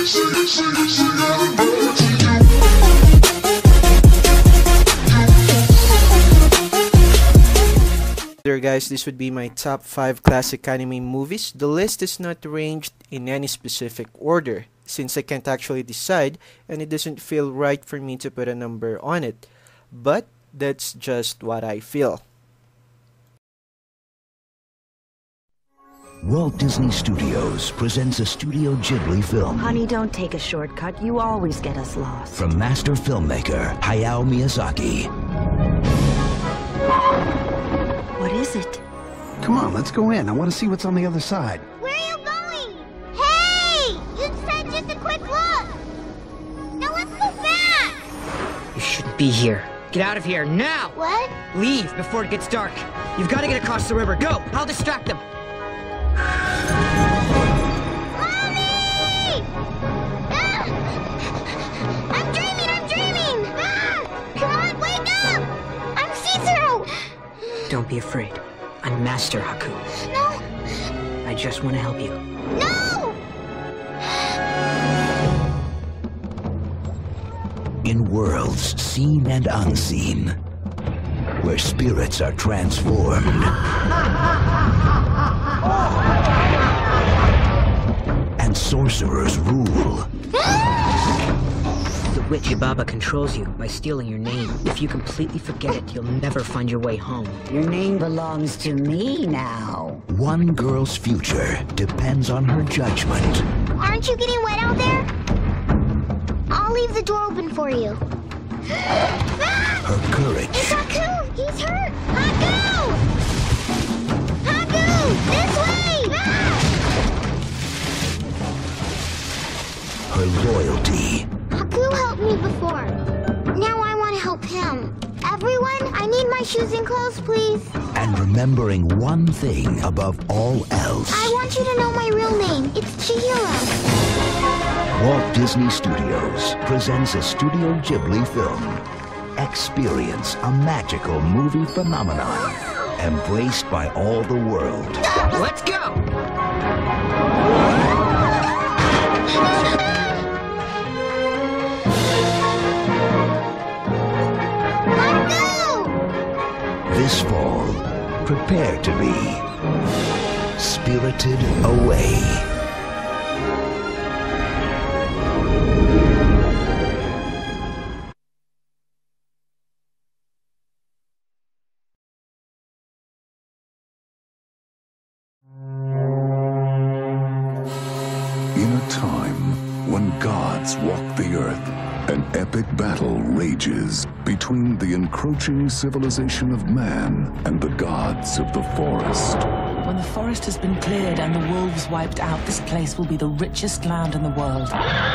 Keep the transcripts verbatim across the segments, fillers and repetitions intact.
There guys, this would be my top five classic anime movies. The list is not arranged in any specific order, since I can't actually decide and it doesn't feel right for me to put a number on it. But that's just what I feel. Walt Disney Studios presents a Studio Ghibli film. Honey, don't take a shortcut. You always get us lost. From master filmmaker Hayao Miyazaki. What is it? Come on, let's go in. I want to see what's on the other side. Where are you going? Hey! You said just a quick look! Now let's go back! You shouldn't be here. Get out of here, now! What? Leave before it gets dark. You've got to get across the river. Go! I'll distract them. Mommy! Ah! I'm dreaming, I'm dreaming! Ah! Come on, wake up! I'm see-through! Don't be afraid. I'm Master Haku. No! I just want to help you. No! In worlds seen and unseen, where spirits are transformed and sorcerers rule. The witch Yubaba controls you by stealing your name. If you completely forget it, you'll never find your way home. Your name belongs to me now. One girl's future depends on her judgment. Aren't you getting wet out there? I'll leave the door open for you. Her courage. It's Haku! He's hurt! Haku! Haku! This way! Her loyalty. Haku helped me before. Now I want to help him. Everyone, I need my shoes and clothes, please. And remembering one thing above all else. I want you to know my real name. It's Chihiro. Walt Disney Studios presents a Studio Ghibli film. Experience a magical movie phenomenon embraced by all the world. Let's go! This fall, prepare to be spirited away. In a time when gods walk the earth, an epic battle rages between the encroaching civilization of man and the gods of the forest. When the forest has been cleared and the wolves wiped out, this place will be the richest land in the world.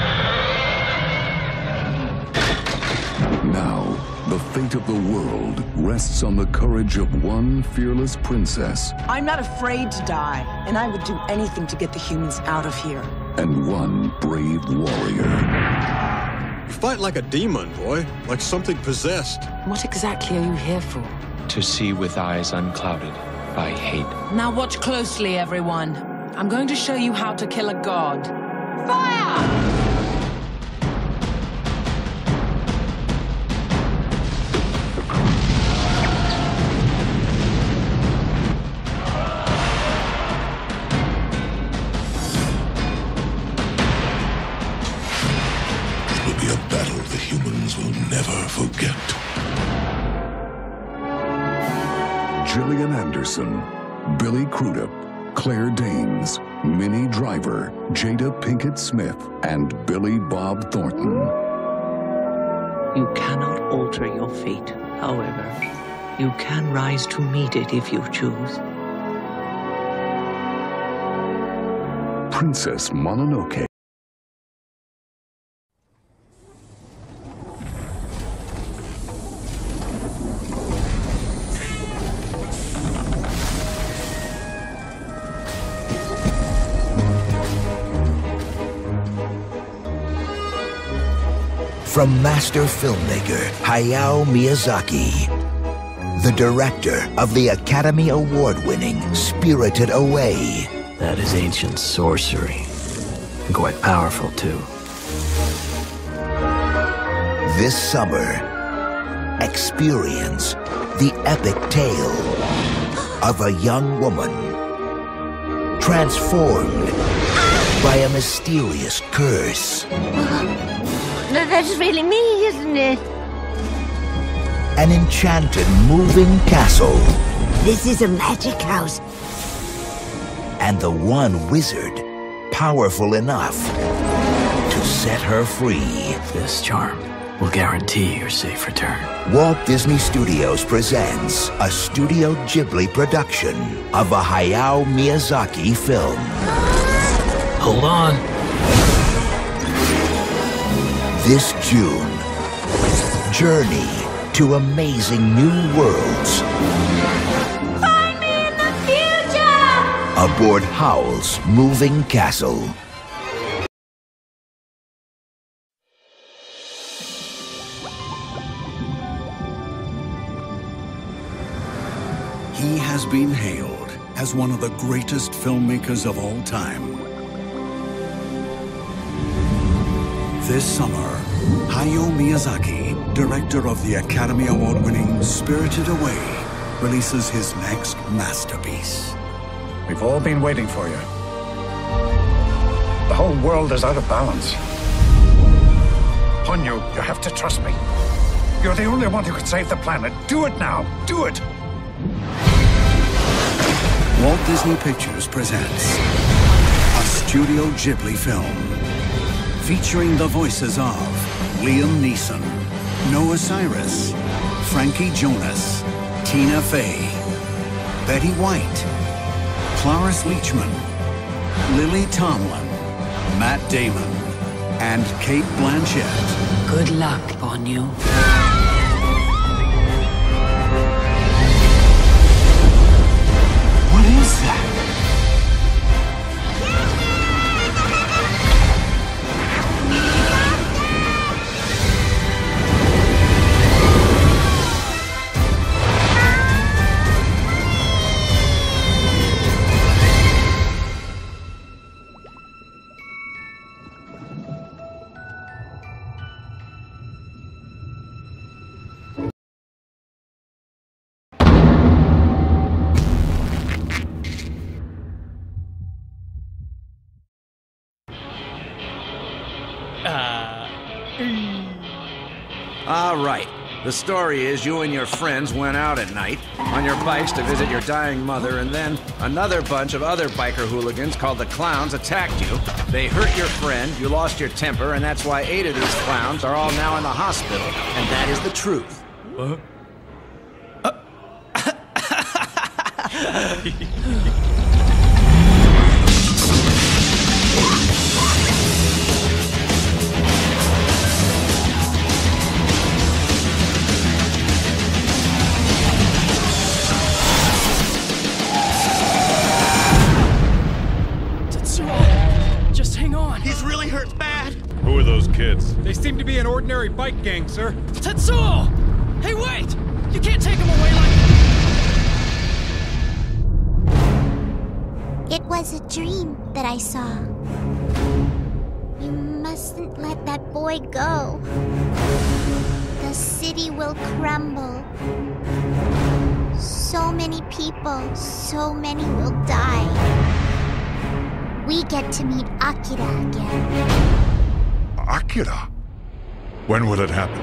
Now, the fate of the world rests on the courage of one fearless princess. I'm not afraid to die, and I would do anything to get the humans out of here. And one brave warrior. You fight like a demon, boy. Like something possessed. What exactly are you here for? To see with eyes unclouded by hate. Now watch closely, everyone. I'm going to show you how to kill a god. Fire! Humans will never forget. Gillian Anderson, Billy Crudup, Claire Danes, Minnie Driver, Jada Pinkett Smith, and Billy Bob Thornton. You cannot alter your fate, however. You can rise to meet it if you choose. Princess Mononoke. From master filmmaker Hayao Miyazaki, the director of the Academy Award-winning Spirited Away. That is ancient sorcery. And quite powerful, too. This summer, experience the epic tale of a young woman transformed by a mysterious curse. That's really me, isn't it? An enchanted moving castle. This is a magic house. And the one wizard powerful enough to set her free. This charm will guarantee your safe return. Walt Disney Studios presents a Studio Ghibli production of a Hayao Miyazaki film. Hold on. This June, journey to amazing new worlds. Find me in the future! Aboard Howl's moving castle. He has been hailed as one of the greatest filmmakers of all time. This summer, Hayao Miyazaki, director of the Academy Award-winning Spirited Away, releases his next masterpiece. We've all been waiting for you. The whole world is out of balance. Ponyo, you have to trust me. You're the only one who could save the planet. Do it now. Do it! Walt Disney Pictures presents a Studio Ghibli film featuring the voices of Liam Neeson, Noah Cyrus, Frankie Jonas, Tina Fey, Betty White, Cloris Leachman, Lily Tomlin, Matt Damon, and Cate Blanchett. Good luck, Ponyo. What is that? All right. The story is you and your friends went out at night on your bikes to visit your dying mother, and then another bunch of other biker hooligans called the Clowns attacked you. They hurt your friend, you lost your temper, and that's why eight of these clowns are all now in the hospital. And that is the truth. What? Just hang on. He's really hurt bad. Who are those kids? They seem to be an ordinary bike gang, sir. Tetsuo! Hey, wait! You can't take them away like... It was a dream that I saw. You mustn't let that boy go. The city will crumble. So many people, so many will die. We get to meet Akira again. Akira? When will it happen?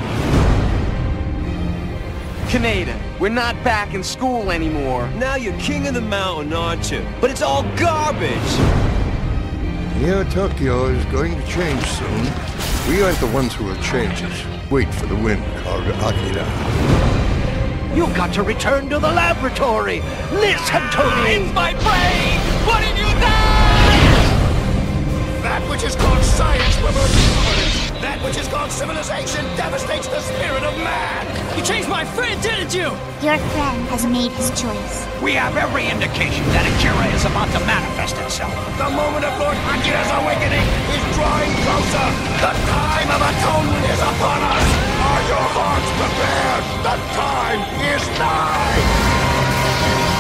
Kaneda, we're not back in school anymore. Now you're king of the mountain, aren't you? But it's all garbage! Yeah, Tokyo is going to change soon. We aren't the ones who will change it. Wait for the wind called Akira. You've got to return to the laboratory! Listen to me! It's my brain! What have you done? That which is called science reverses ignorance. That which is called civilization devastates the spirit of man. You changed my friend, didn't you? Your friend has made his choice. We have every indication that Akira is about to manifest itself. The moment of Lord Akira's awakening is drawing closer. The time of atonement is upon us. Are your hearts prepared? The time is nigh.